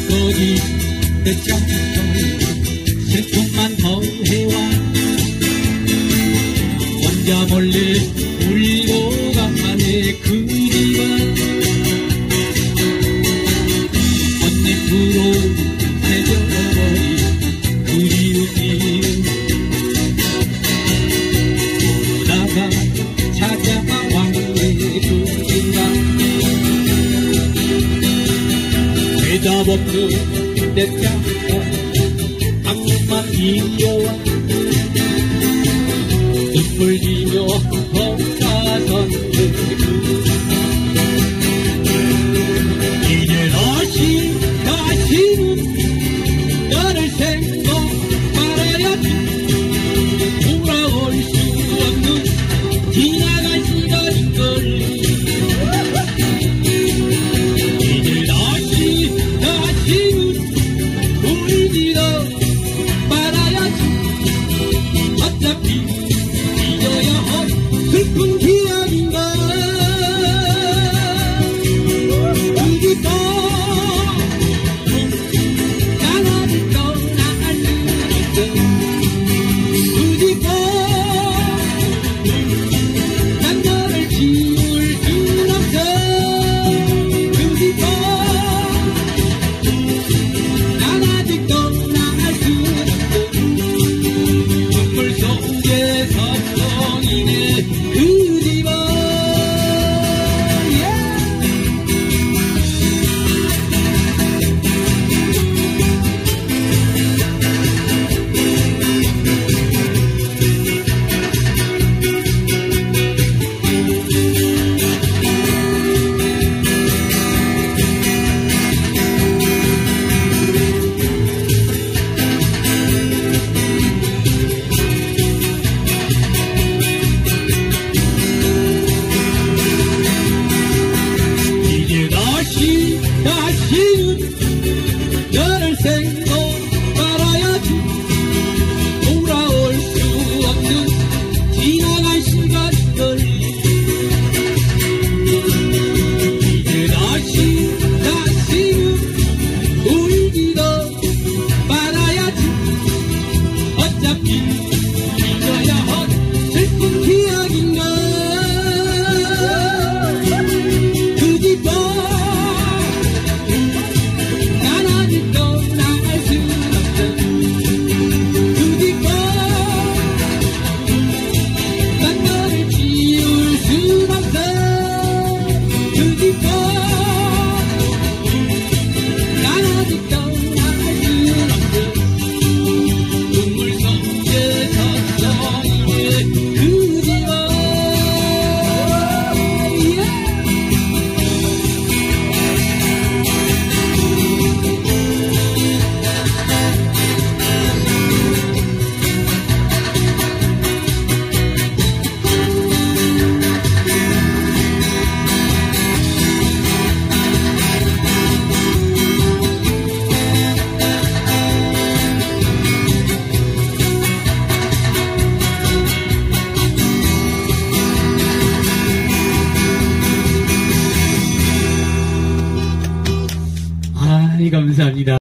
원곡이 내 슬픔만 더해와 혼자 몰래 울고 가네 그 집안 꽃잎으로 새겨버린 그리운 이름 오다가 찾아왔네 그 순간 대답 없는 내 짝꿍 방금만 이겨와 눈물 지며 험사선 이제 다시는 너를 생각 말아야지 돌아올 수 없는 지나간 시간인걸 이제 다시는 울지도 말아야지 어차피 잊어야 할 슬픈 기억인가 그기도 난 아직도 나갈 수 있어 그기도 난 너를 지울 순 없어 그기도 난 아직도 나갈 수 없어 눈물 속에서 성인의 그 집안 다시는 너를 생각 말아야지 돌아올 수 없는 지나간 시간들 이제 다시는 울지도 말아야지 어차피 잊어야 할 슬픈 기억인가 감사합니다.